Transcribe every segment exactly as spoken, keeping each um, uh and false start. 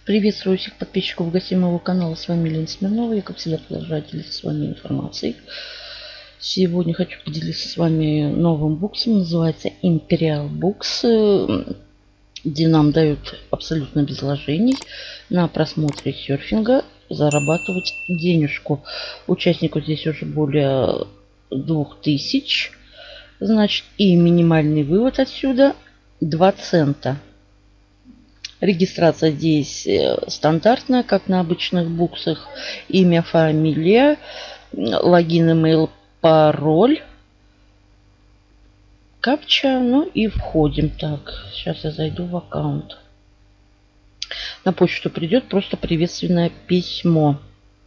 Приветствую всех подписчиков, гостей моего канала. С вами Лена Смирнова. Я, как всегда, продолжаю делиться с вами информацией. Сегодня хочу поделиться с вами новым буксом. Называется Imperial Books, где нам дают абсолютно без вложений на просмотре серфинга зарабатывать денежку. Участников здесь уже более двух тысяч. Значит, и минимальный вывод отсюда два цента. Регистрация здесь стандартная, как на обычных буксах. Имя, фамилия, логин, имейл, пароль, капча. Ну и входим. Так, сейчас я зайду в аккаунт. На почту придет просто приветственное письмо.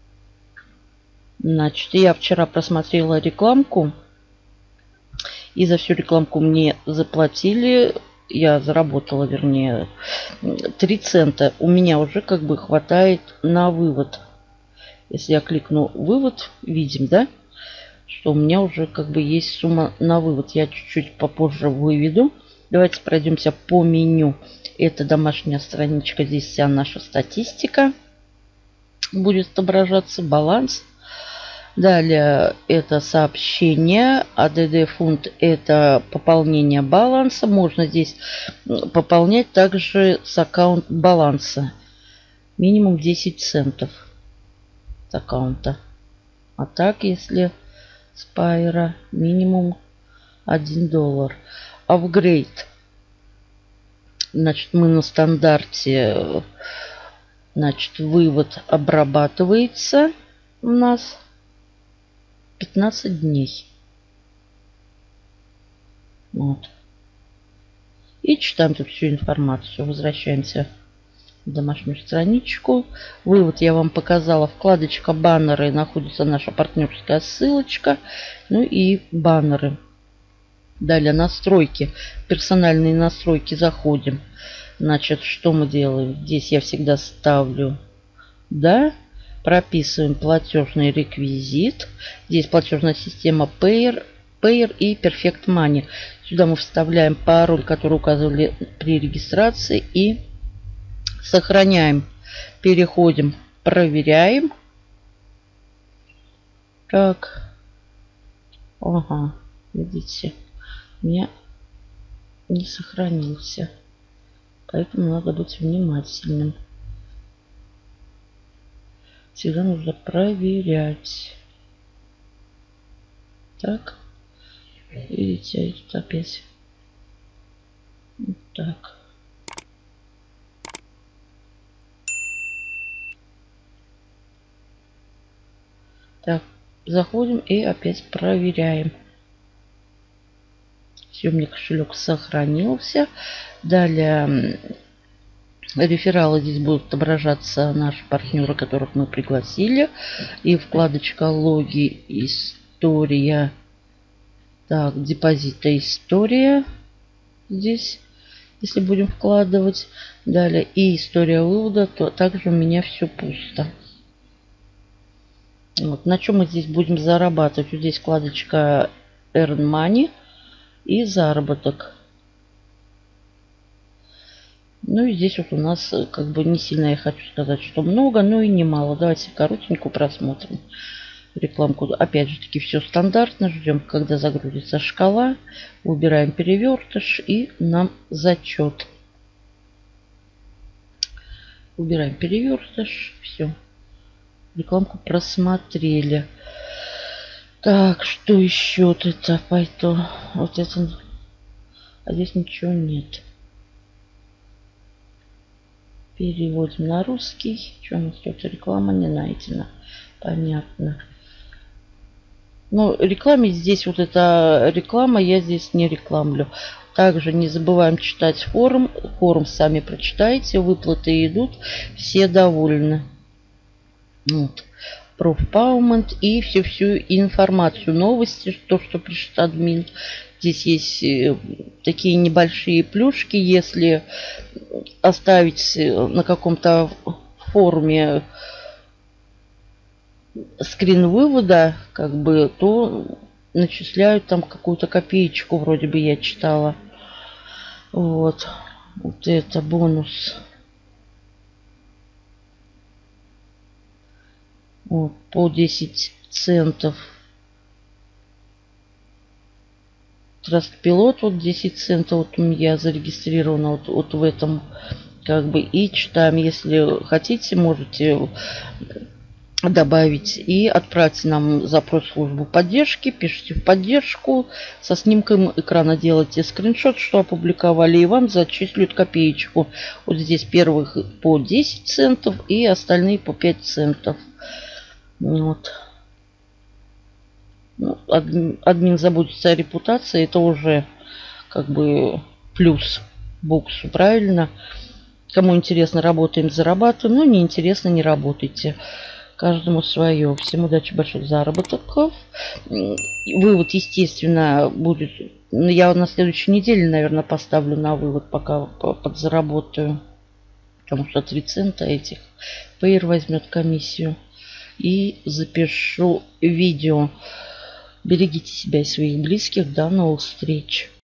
Значит, я вчера просмотрела рекламку. И за всю рекламку мне заплатили. Я заработала, вернее, три цента. У меня уже как бы хватает на вывод. Если я кликну вывод, видим, да, что у меня уже как бы есть сумма на вывод. Я чуть-чуть попозже выведу. Давайте пройдемся по меню. Это домашняя страничка. Здесь вся наша статистика будет отображаться, баланс. Далее это сообщение. а дэ дэ фунт это пополнение баланса. Можно здесь пополнять также с аккаунт баланса. Минимум десять центов с аккаунта. А так, если с пайра, минимум один доллар. Апгрейд. Значит, мы на стандарте. Значит, вывод обрабатывается у нас пятнадцать дней. Вот. И читаем тут всю информацию. Возвращаемся в домашнюю страничку. Вывод я вам показала. Вкладочка баннеры. Находится наша партнерская ссылочка. Ну и баннеры. Далее настройки. Персональные настройки. Заходим. Значит, что мы делаем? Здесь я всегда ставлю да. Прописываем платежный реквизит. Здесь платежная система Payer, Payer и Perfect Money. Сюда мы вставляем пароль, который указывали при регистрации, и сохраняем. Переходим, проверяем. Так. Ага, видите, у меня не сохранился. Поэтому надо быть внимательным. Всегда нужно проверять. Так. Видите, тут опять. Вот так. Так. Заходим и опять проверяем. Все, у меня кошелек сохранился. Далее рефералы здесь будут отображаться наши партнеры, которых мы пригласили. И вкладочка логи, история. Так, депозита, история. Здесь, если будем вкладывать. Далее и история вывода, то также у меня все пусто. Вот, на чем мы здесь будем зарабатывать? Вот здесь вкладочка Earn Money и заработок. Ну и здесь вот у нас как бы не сильно, я хочу сказать, что много, но и немало. Давайте коротенько просмотрим рекламку. Опять же таки все стандартно. Ждем, когда загрузится шкала. Выбираем перевертыш и нам зачет. Выбираем перевертыш. Все. Рекламку просмотрели. Так, что еще это пойто? Вот это. А здесь ничего нет. Переводим на русский. Что у нас тут? Реклама не найдена. Понятно. Но рекламе здесь вот эта реклама, я здесь не рекламлю. Также не забываем читать форум. Форум сами прочитайте. Выплаты идут. Все довольны. Вот. Профпаумент и всю-всю информацию. Новости. То, что пишет админ. Здесь есть такие небольшие плюшки. Если оставить на каком-то форуме скрин вывода, как бы, то начисляют там какую-то копеечку, вроде бы я читала. Вот. Вот это бонус. Вот, по десять центов. Трастпилот вот десять центов. Вот я зарегистрирована вот, вот в этом. Как бы и читаем. Если хотите, можете добавить и отправьте нам запрос в службу поддержки. Пишите в поддержку. Со снимком экрана делайте скриншот, что опубликовали. И вам зачислят копеечку. Вот здесь первых по десять центов и остальные по пять центов. Вот. Ну, админ, админ заботится о репутации. Это уже как бы плюс боксу. Правильно? Кому интересно, работаем, зарабатываем. Ну, не интересно, не работайте. Каждому свое. Всем удачи, больших заработков. Вывод, естественно, будет... Я на следующей неделе, наверное, поставлю на вывод, пока подзаработаю. Потому что три цента этих Payer возьмет комиссию. И запишу видео. Берегите себя и своих близких. До новых встреч.